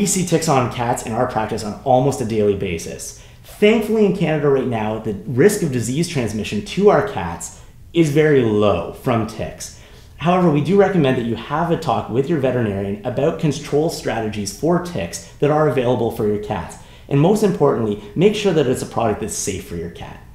We see ticks on cats in our practice on almost a daily basis. Thankfully, in Canada right now, the risk of disease transmission to our cats is very low from ticks. However, we do recommend that you have a talk with your veterinarian about control strategies for ticks that are available for your cats. And most importantly, make sure that it's a product that's safe for your cat.